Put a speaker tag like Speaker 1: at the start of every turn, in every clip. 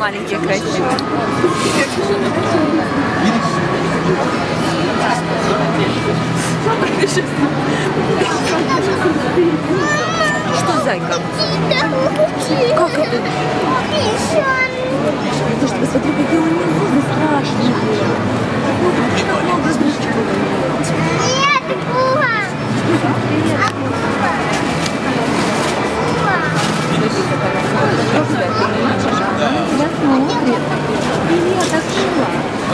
Speaker 1: маленькие красивые. Что, зайка? Как это? Ты что, посмотри, какие у него зубы страшные. Как много зубчиков.
Speaker 2: Нет, Буба!
Speaker 1: Привет, так жила.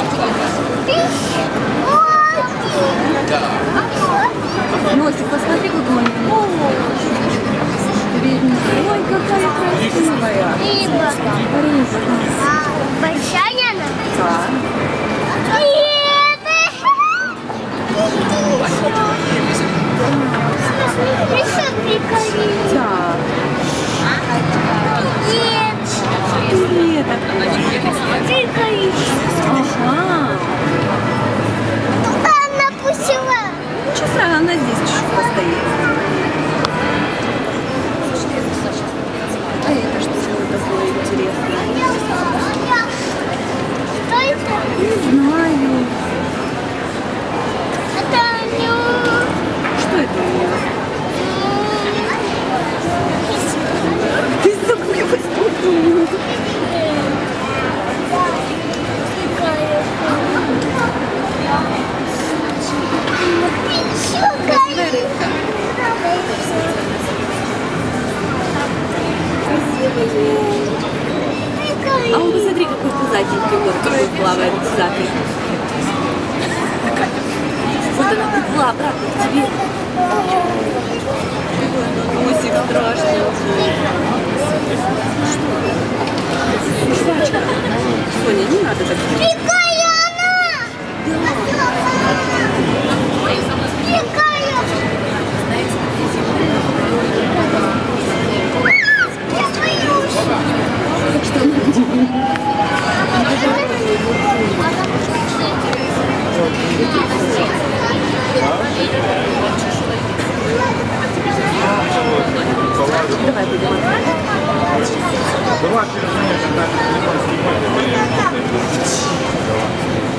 Speaker 1: Носик, посмотри, какой он. Ой, какая красивая.
Speaker 2: Рыба.
Speaker 1: Рыба.
Speaker 2: Большая она?
Speaker 1: Да.
Speaker 2: Еще прикольнее.
Speaker 1: Да.
Speaker 2: Нет.
Speaker 1: Привет.
Speaker 2: Прикольнее.
Speaker 1: Ага.
Speaker 2: Куда она пустила?
Speaker 1: Ничего страшного, она здесь чуть-чуть постоит. А это что такое интересное?
Speaker 2: Что это?
Speaker 1: Не знаю.
Speaker 2: Это ню.
Speaker 1: Что это у нее? Ты забылась, подумала. Красивая рыбка. А он, посмотри, какой пузатенький, вот какой плавает пузатый. Вот она приплыла обратно к тебе. Носик страшный. Жвачка. Соня, не надо так.
Speaker 2: Какая она? Какая? Я боюсь.
Speaker 1: Давай будем.
Speaker 3: Давай,